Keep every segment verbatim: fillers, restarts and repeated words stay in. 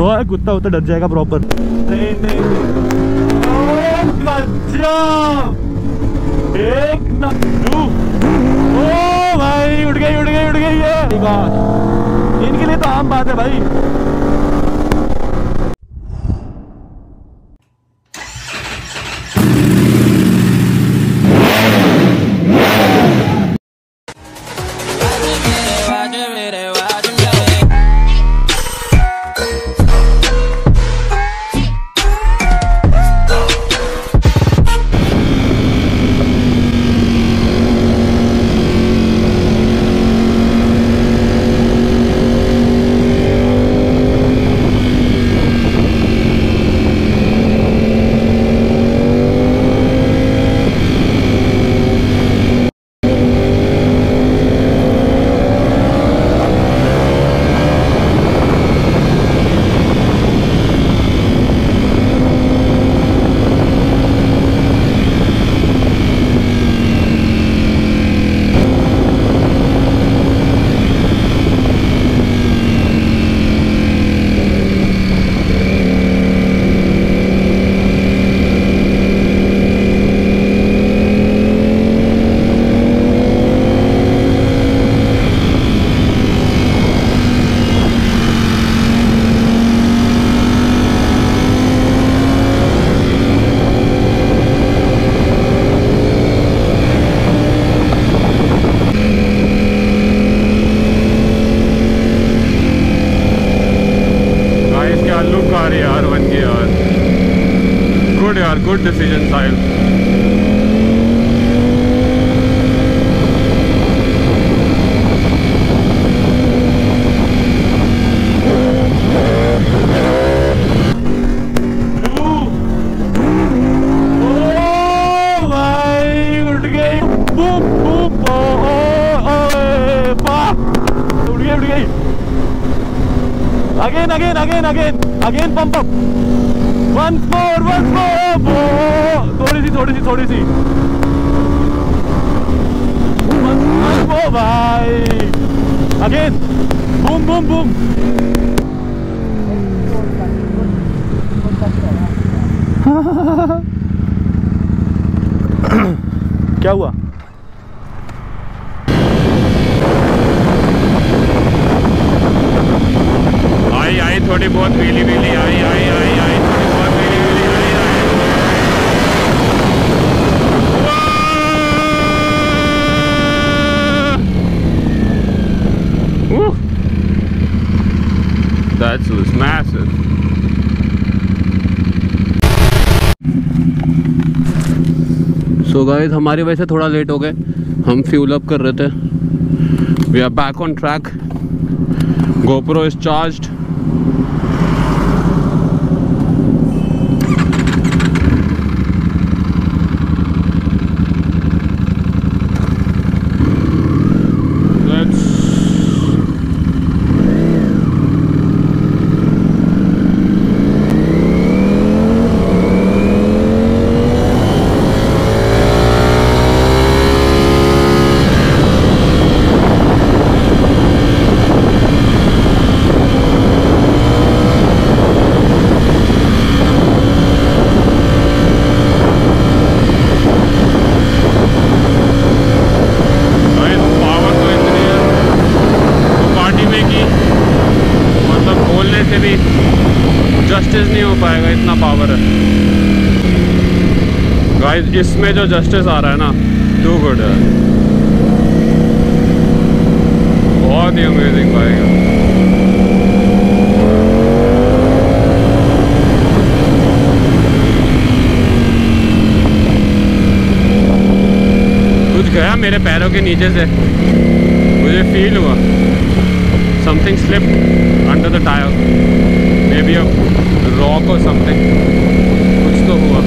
और कुत्ता उतना डर जाएगा प्रॉपर। नहीं नहीं एक ना ओ भाई उड़ गई उड़ गई उड़ गई है। इनके लिए तो आम बात है भाई। Good decision, Sahil. Again, again, again, again, again, pump up. Once more, once more. थोड़ी सी, थोड़ी सी, थोड़ी सी. Once, once more, भाई. Again, boom, boom, boom. क्या हुआ? आई आई थोड़ी बहुत व्हीली व्हीली आई आई आई आई थोड़ी बहुत व्हीली व्हीली आई आई। That was massive. So guys, हमारी वजह से थोड़ा लेट हो गए। हम फ्यूल अप कर रहे थे। We are back on track. GoPro is charged. Justice नहीं हो पाएगा, इतना पावर है गाइस। इसमें जो जस्टिस आ रहा है ना, टू गुड है, बहुत ही अमेजिंग पाएगा। कुछ गया मेरे पैरों के नीचे से, मुझे फील हुआ something slipped under the tyre, maybe a rock और समथिंग, कुछ तो हुआ।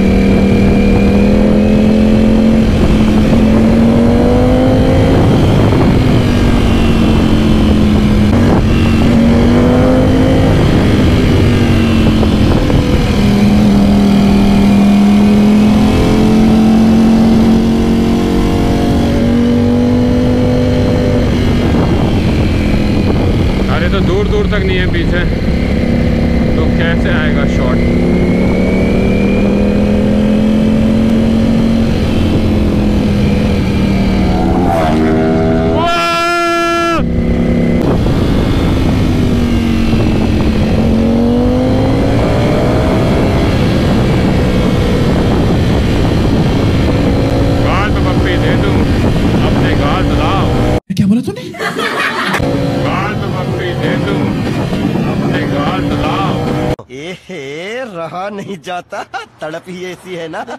अरे तो दूर दूर तक नहीं है पीछे, तो कैसे आएगा शॉट? क्या बोला तूने? एहे, रहा नहीं जाता, तड़प ही ऐसी है ना।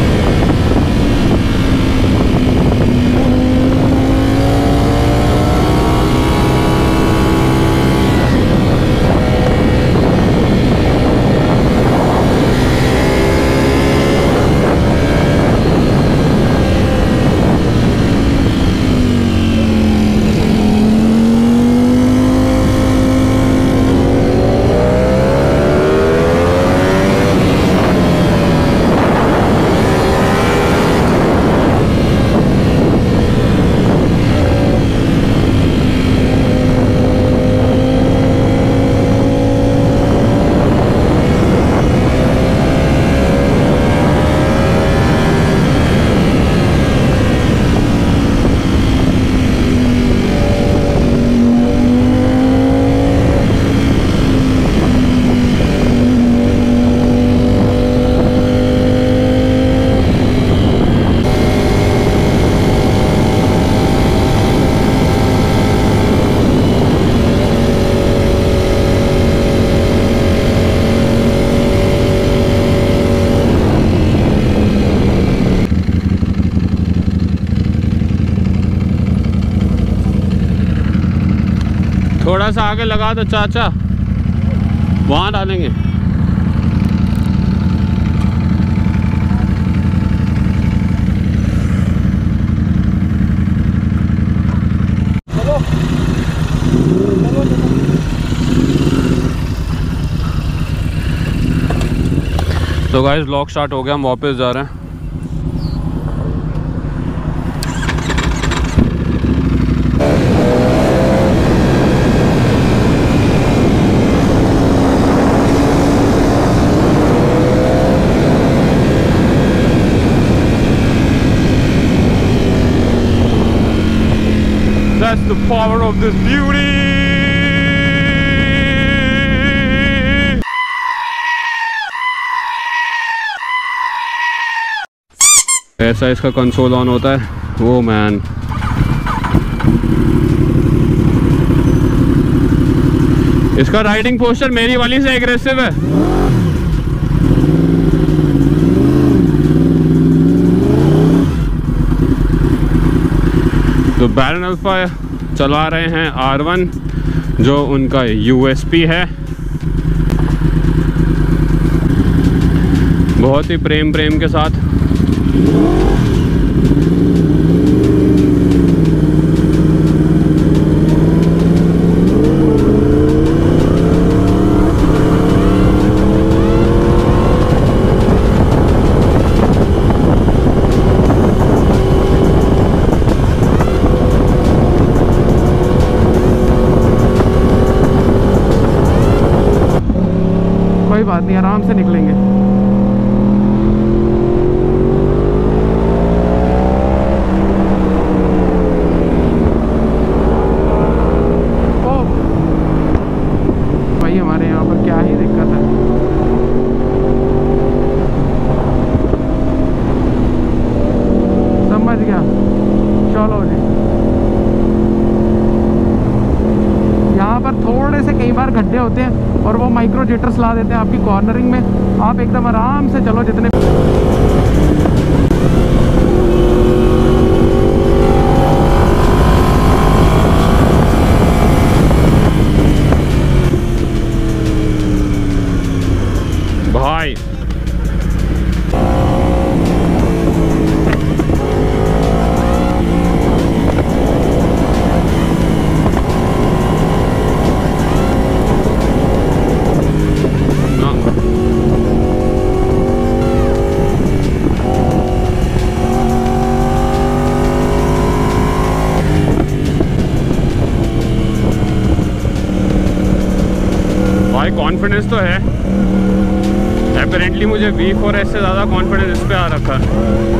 थोड़ा सा आगे लगा दो चाचा, वहाँ डालेंगे। तो गाइस व्लॉग स्टार्ट हो गया, हम वापस जा रहे हैं। That's the power of this beauty. ऐसा इसका कंसोल ऑन होता है, वो मैन। इसका राइडिंग पोस्चर मेरी वाली से एग्रेसिव है। तो बैरन अल्फा चला रहे हैं आर वन, जो उनका यूएसपी है। बहुत ही प्रेम प्रेम के साथ। कोई बात नहीं, आराम से निकलेंगे। ओ भाई, हमारे यहाँ पर क्या ही दिक्कत है। समझ गया, चलो जी। यहाँ पर थोड़े से कई बार गड्ढे होते हैं और वो माइक्रो जिटर्स ला देते हैं आपकी कॉर्नरिंग में। आप एकदम आराम से चलो जितने। भाई भाई कॉन्फिडेंस तो है, अपेरेंटली मुझे वी फोर एस से ज़्यादा कॉन्फिडेंस इस पे आ रखा है।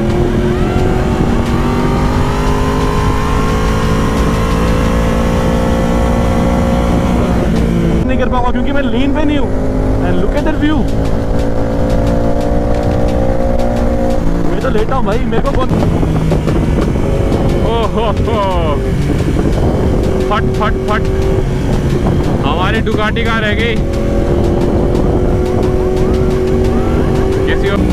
नहीं कर पाऊंगा क्योंकि मैं लेन पे नहीं हूँ। And look at that view. मैं तो लेटा हूँ भाई, मेरे को बहुत ओह हो हो फट फट फट, हमारी डुकाटी कहाँ रह गई? किसी और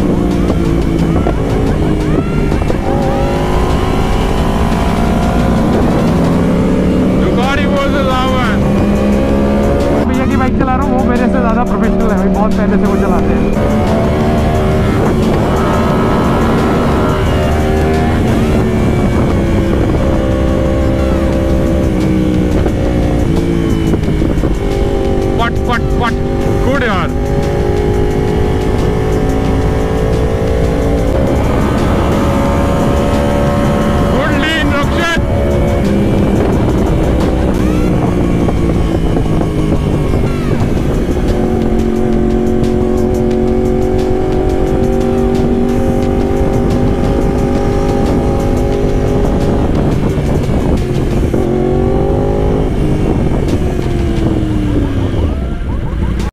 डुकाटी बोल से भैया की बाइक चला रहा हूँ, वो मेरे से ज़्यादा प्रोफेशनल है भाई, बहुत पहले से वो चलाते हैं।